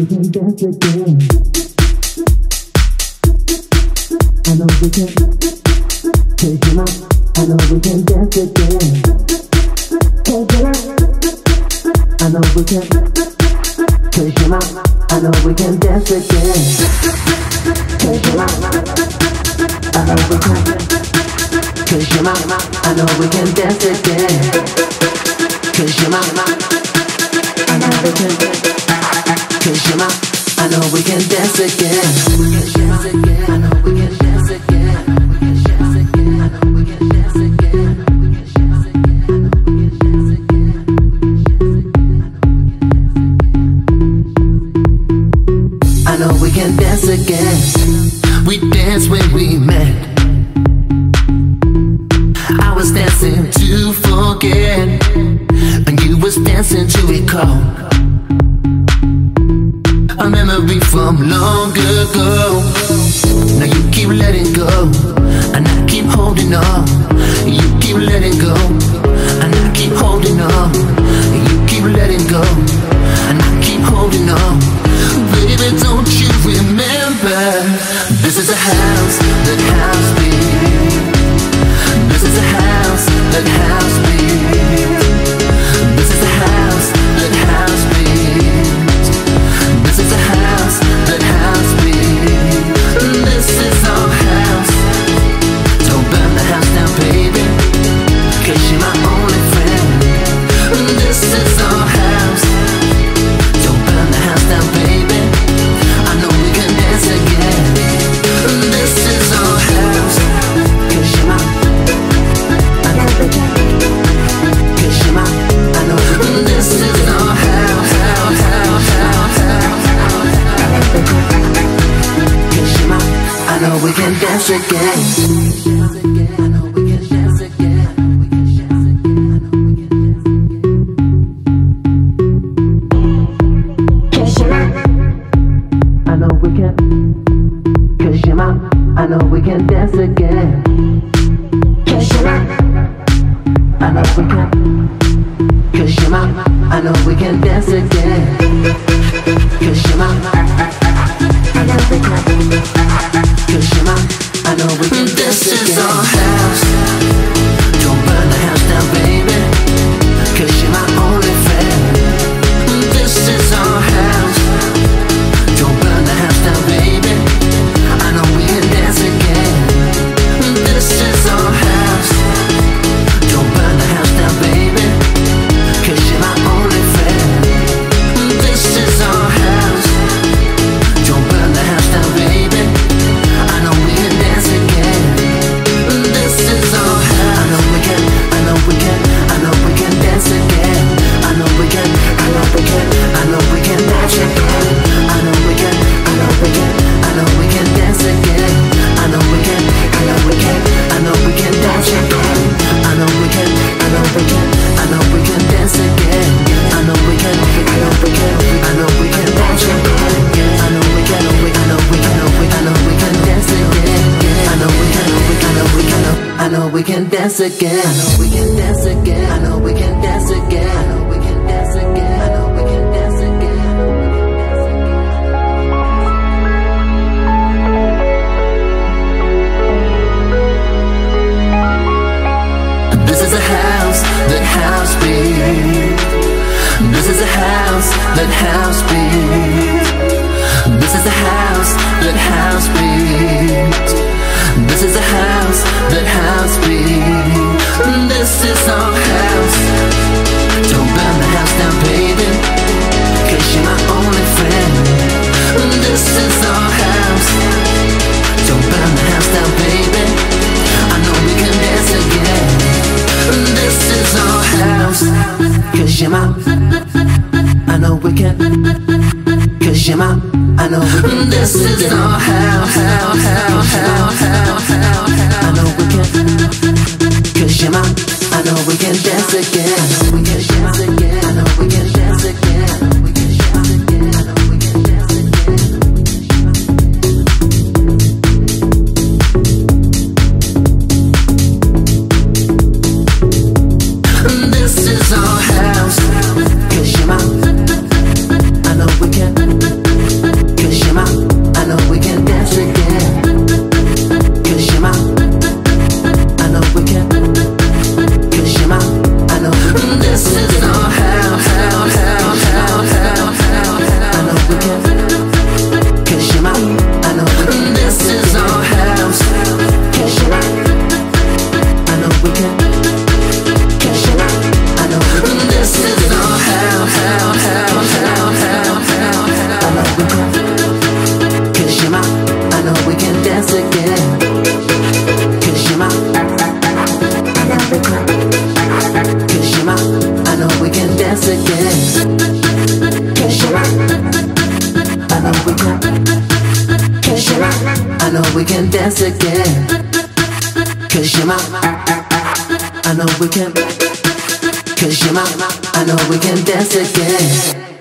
dance again. I know we can dance again. I know we can dance again. I know we can dance again. I know we can dance again. This is a house that house beat. This is a house that house beat. This is a house that house beat. This is a house that house beat. This is our house. Don't burn the house down, baby, 'cause you're my only friend. This is our house. Don't burn the house down, baby. I know we can dance again. This is our house. 'Cause you're my, I know we can. 'Cause you're my, I know we can. This is our house. I know we can. 'Cause you're my, I know we can dance again. I know we can dance again. I know we can dance again. I know we can dance again. I know we can dance again. This is our house. 'Cause you're my, I know we can. Kashima, I know we can. This is our house. Kashima, I know we can. Kashima, I know we can. This is our house. I know we can. Kashima, I know we can dance again. Kashima, I know we can. Kashima, I know we can dance again. Kashima, I know we can. Kashima, I know we can dance again. Kashima, I know we can. Kashima, I know we can dance again.